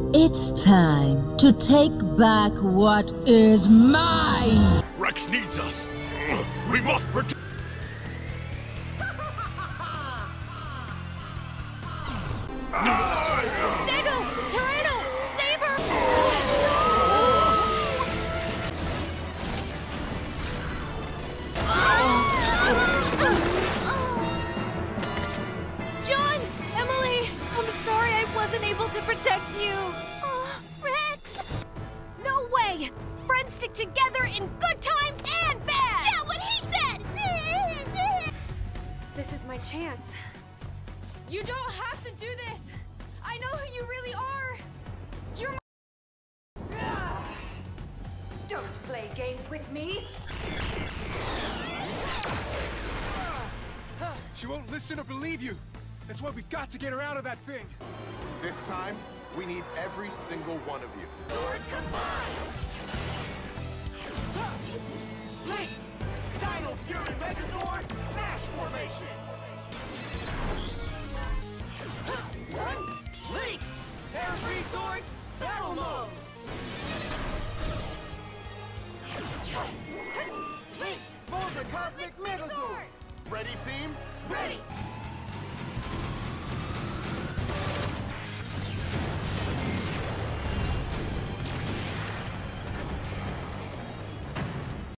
It's time to take back what is mine! Rex needs us. We must protect. Stego! Tyranno! Saber! John! Emily! I'm sorry I wasn't able to protect you. Rex! No way! Friends stick together in good times and bad! Yeah, what he said! This is my chance. You don't have to do this! I know who you really are! You're my... Don't play games with me! She won't listen or believe you. That's why we've got to get her out of that thing. This time, we need every single one of you. Swords combined! Linked! Dino Fury Megazord, Smash Formation! Linked! Terra Sword, Battle Mode! Linked! Bolsa Cosmic Megazord! Ready, team? Ready!